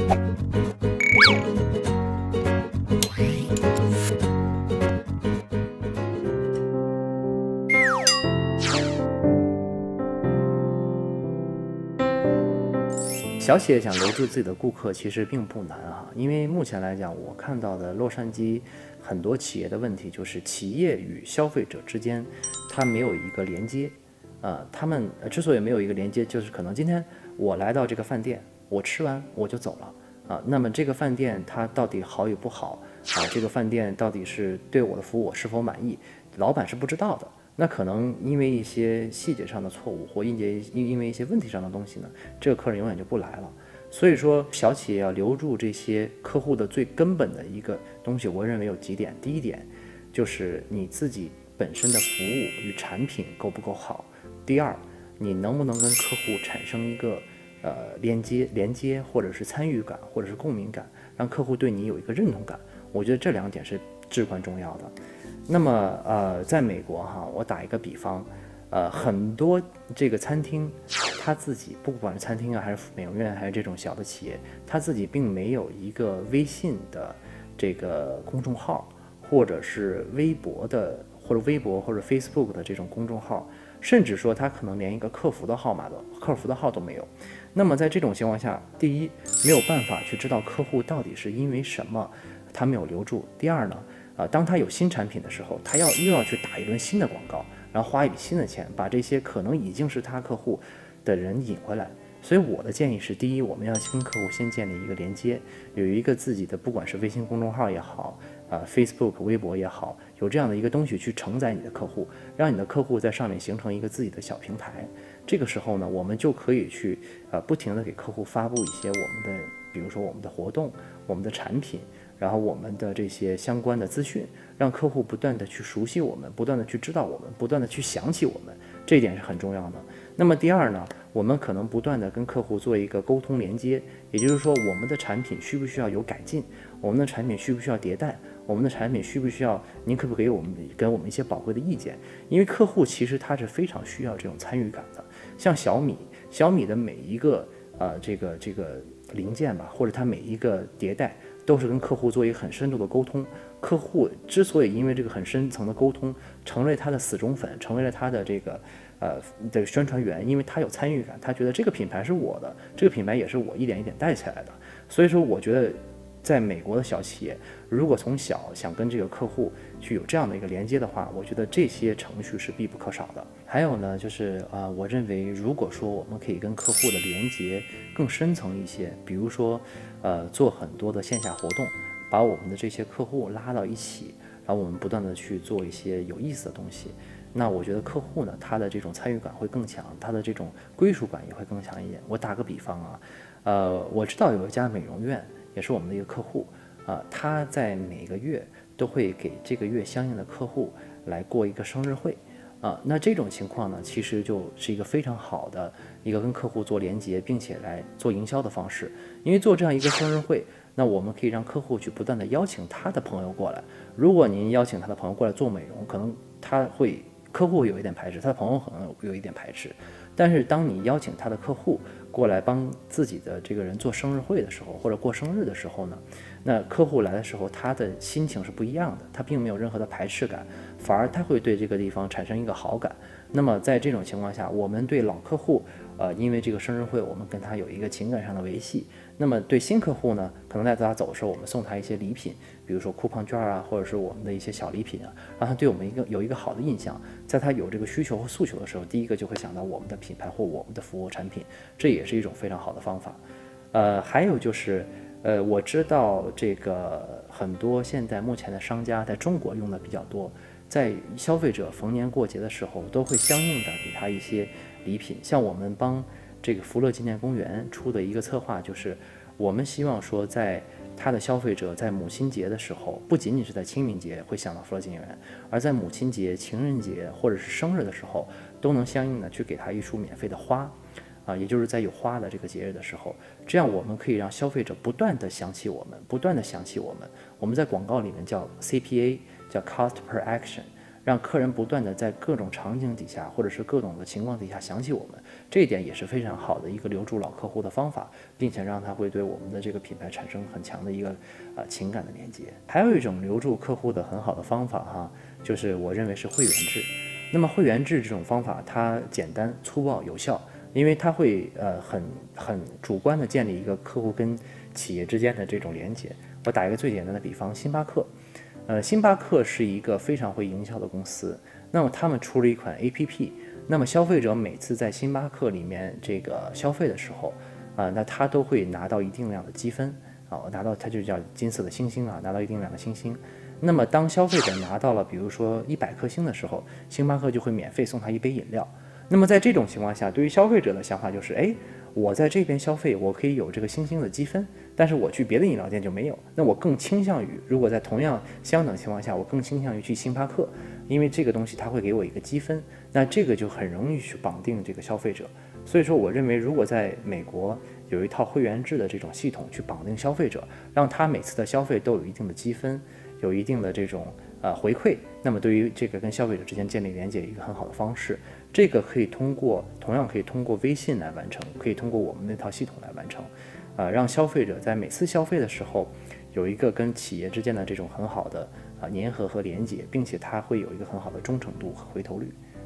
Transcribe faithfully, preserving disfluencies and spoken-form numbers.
小企业想留住自己的顾客其实并不难哈，因为目前来讲，我看到的洛杉矶很多企业的问题就是企业与消费者之间它没有一个连接，呃，他们之所以没有一个连接，就是可能今天我来到这个饭店，我吃完我就走了啊，那么这个饭店它到底好与不好啊，这个饭店到底是对我的服务我是否满意，老板是不知道的。那可能因为一些细节上的错误，或因为因为一些问题上的东西呢，这个客人永远就不来了。所以说，小企业要留住这些客户的最根本的一个东西，我认为有几点。第一点就是你自己本身的服务与产品够不够好。第二，你能不能跟客户产生一个呃连接、连接或者是参与感，或者是共鸣感，让客户对你有一个认同感。我觉得这两点是至关重要的。那么呃，在美国哈，我打一个比方，呃，很多这个餐厅，他自己不管是餐厅啊，还是美容院，还是这种小的企业，他自己并没有一个微信的这个公众号，或者是微博的，或者微博或者 Facebook 的这种公众号，甚至说他可能连一个客服的号码的客服的号都没有。那么在这种情况下，第一，没有办法去知道客户到底是因为什么他没有留住；第二呢，啊，当他有新产品的时候，他要又要去打一轮新的广告，然后花一笔新的钱，把这些可能已经是他客户的人引回来。所以我的建议是，第一，我们要跟客户先建立一个连接，有一个自己的，不管是微信公众号也好，啊 Facebook、微博也好，有这样的一个东西去承载你的客户，让你的客户在上面形成一个自己的小平台。这个时候呢，我们就可以去呃不停的给客户发布一些我们的，比如说我们的活动、我们的产品。然后我们的这些相关的资讯，让客户不断的去熟悉我们，不断的去知道我们，不断的去想起我们，这一点是很重要的。那么第二呢，我们可能不断的跟客户做一个沟通连接，也就是说，我们的产品需不需要有改进，我们的产品需不需要迭代，我们的产品需不需要您可不可以给我们给我们一些宝贵的意见？因为客户其实他是非常需要这种参与感的。像小米，小米的每一个呃这个这个零件吧，或者它每一个迭代，都是跟客户做一个很深度的沟通。客户之所以因为这个很深层的沟通，成为他的死忠粉，成为了他的这个呃这个宣传员，因为他有参与感，他觉得这个品牌是我的，这个品牌也是我一点一点带起来的。所以说，我觉得在美国的小企业，如果从小想跟这个客户去有这样的一个连接的话，我觉得这些程序是必不可少的。还有呢，就是啊、呃，我认为如果说我们可以跟客户的连接更深层一些，比如说呃做很多的线下活动，把我们的这些客户拉到一起，然后我们不断的去做一些有意思的东西，那我觉得客户呢，他的这种参与感会更强，他的这种归属感也会更强一点。我打个比方啊，呃，我知道有一家美容院也是我们的一个客户啊、呃，他在每个月都会给这个月相应的客户来过一个生日会。啊，那这种情况呢，其实就是一个非常好的一个跟客户做连接，并且来做营销的方式。因为做这样一个生日会，那我们可以让客户去不断的邀请他的朋友过来。如果您邀请他的朋友过来做美容，可能他会客户有一点排斥，他的朋友可能有一点排斥。但是当你邀请他的客户过来帮自己的这个人做生日会的时候，或者过生日的时候呢，那客户来的时候，他的心情是不一样的，他并没有任何的排斥感，反而他会对这个地方产生一个好感。那么在这种情况下，我们对老客户，呃，因为这个生日会，我们跟他有一个情感上的维系。那么对新客户呢，可能在他走的时候，我们送他一些礼品，比如说酷胖券啊，或者是我们的一些小礼品啊，让他对我们一个有一个好的印象。在他有这个需求和诉求的时候，第一个就会想到我们的品牌或我们的服务产品，这也是一种非常好的方法。呃，还有就是，呃，我知道这个很多现在目前的商家在中国用的比较多，在消费者逢年过节的时候，都会相应的给他一些礼品。像我们帮这个福乐纪念公园出的一个策划，就是我们希望说，在他的消费者在母亲节的时候，不仅仅是在清明节会想到福乐纪念园，而在母亲节、情人节或者是生日的时候，都能相应的去给他一束免费的花。啊，也就是在有花的这个节日的时候，这样我们可以让消费者不断的想起我们，不断的想起我们。我们在广告里面叫 C P A， 叫 Cost per Action， 让客人不断的在各种场景底下或者是各种的情况底下想起我们，这一点也是非常好的一个留住老客户的方法，并且让他会对我们的这个品牌产生很强的一个呃情感的连接。还有一种留住客户的很好的方法哈，就是我认为是会员制。那么会员制这种方法，它简单粗暴有效，因为它会呃很很主观的建立一个客户跟企业之间的这种连接。我打一个最简单的比方，星巴克，呃，星巴克是一个非常会营销的公司，那么他们出了一款 A P P， 那么消费者每次在星巴克里面这个消费的时候，啊、呃，那他都会拿到一定量的积分啊，拿到它就叫金色的星星啊，拿到一定量的星星。那么当消费者拿到了比如说一百颗星的时候，星巴克就会免费送他一杯饮料。那么在这种情况下，对于消费者的想法就是，哎，我在这边消费，我可以有这个星星的积分，但是我去别的饮料店就没有。那我更倾向于，如果在同样相等情况下，我更倾向于去星巴克，因为这个东西它会给我一个积分，那这个就很容易去绑定这个消费者。所以说，我认为如果在美国有一套会员制的这种系统去绑定消费者，让他每次的消费都有一定的积分，有一定的这种呃回馈，那么对于这个跟消费者之间建立连接一个很好的方式，这个可以通过同样可以通过微信来完成，可以通过我们那套系统来完成，呃，让消费者在每次消费的时候有一个跟企业之间的这种很好的啊、呃、粘合和连接，并且它会有一个很好的忠诚度和回头率。